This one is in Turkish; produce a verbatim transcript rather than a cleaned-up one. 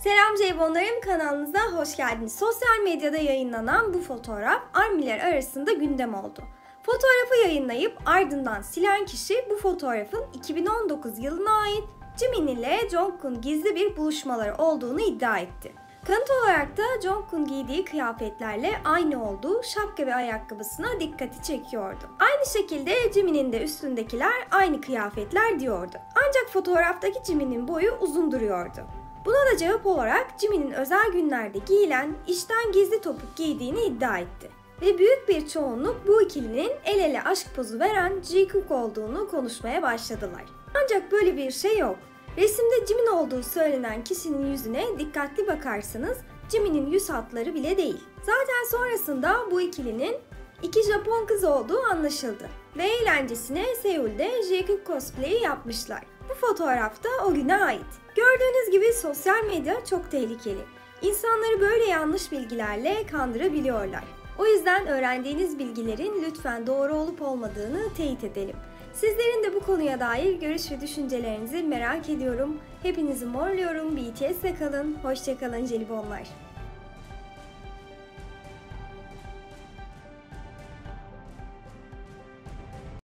Selam Ceybonlarım, kanalınıza hoş geldiniz. Sosyal medyada yayınlanan bu fotoğraf ARMY'ler arasında gündem oldu. Fotoğrafı yayınlayıp ardından silen kişi bu fotoğrafın iki bin on dokuz yılına ait Jimin ile Jungkook'un gizli bir buluşmaları olduğunu iddia etti. Kanıt olarak da Jungkook'un giydiği kıyafetlerle aynı olduğu şapka ve ayakkabısına dikkati çekiyordu. Aynı şekilde Jimin'in de üstündekiler aynı kıyafetler diyordu. Ancak fotoğraftaki Jimin'in boyu uzun duruyordu. Buna da cevap olarak Jimin'in özel günlerde giyilen işten gizli topuk giydiğini iddia etti. Ve büyük bir çoğunluk bu ikilinin el ele aşk pozu veren Jikook olduğunu konuşmaya başladılar. Ancak böyle bir şey yok. Resimde Jimin olduğu söylenen kişinin yüzüne dikkatli bakarsanız Jimin'in yüz hatları bile değil. Zaten sonrasında bu ikilinin iki Japon kız olduğu anlaşıldı. Ve eğlencesine Seul'de Jikook cosplay'i yapmışlar. Bu fotoğrafta o güne ait. Gördüğünüz gibi sosyal medya çok tehlikeli. İnsanları böyle yanlış bilgilerle kandırabiliyorlar. O yüzden öğrendiğiniz bilgilerin lütfen doğru olup olmadığını teyit edelim. Sizlerin de bu konuya dair görüş ve düşüncelerinizi merak ediyorum. Hepinizi morluyorum. B T S'le kalın. Hoşça kalın jelibonlar.